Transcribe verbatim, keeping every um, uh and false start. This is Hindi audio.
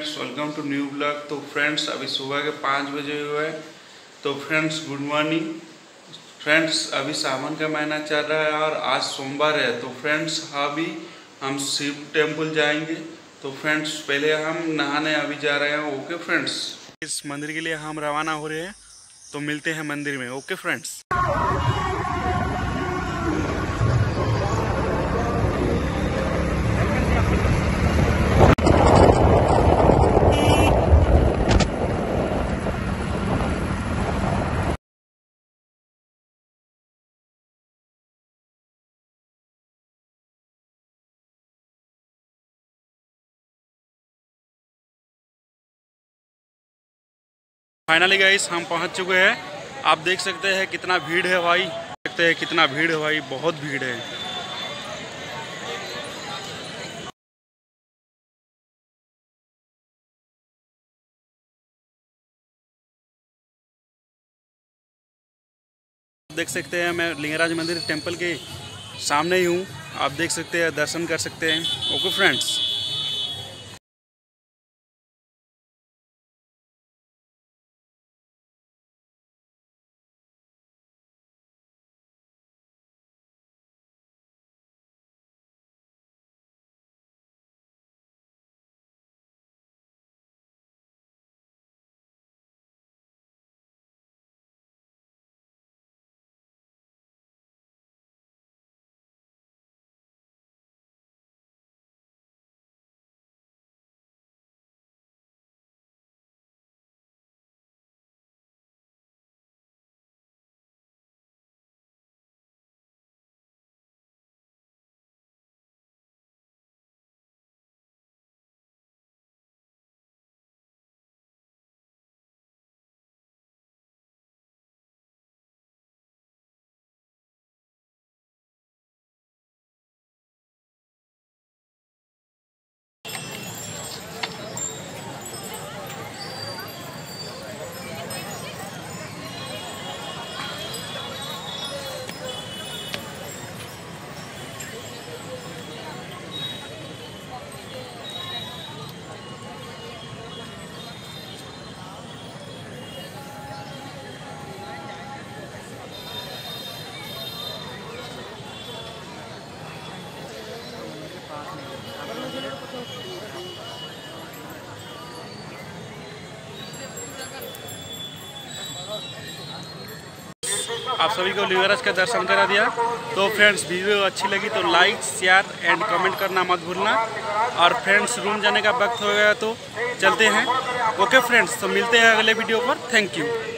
Friends, welcome to new blog. तो फ्रेंड्स अभी सुबह के पाँच बजे हुए। तो फ्रेंड्स गुड मॉर्निंग। फ्रेंड्स अभी सावन का महीना चल रहा है और आज सोमवार है। तो फ्रेंड्स अभी हम शिव टेम्पल जाएंगे। तो फ्रेंड्स पहले हम नहाने अभी जा रहे हैं। ओके फ्रेंड्स, इस मंदिर के लिए हम रवाना हो रहे हैं। तो मिलते हैं मंदिर में। Okay friends. फाइनली गाइस हम पहुंच चुके हैं। आप देख सकते हैं कितना भीड़ है भाई। देख सकते हैं कितना भीड़ है भाई, बहुत भीड़ है। देख सकते हैं मैं लिंगराज मंदिर टेंपल के सामने ही हूँ। आप देख सकते हैं, दर्शन कर सकते हैं। Okay friends. आप सभी को लिंगराज का दर्शन करा दिया। तो फ्रेंड्स वीडियो अच्छी लगी तो लाइक शेयर एंड कमेंट करना मत भूलना। और फ्रेंड्स रूम जाने का वक्त हो गया तो चलते हैं। ओके फ्रेंड्स, तो मिलते हैं अगले वीडियो पर। Thank you.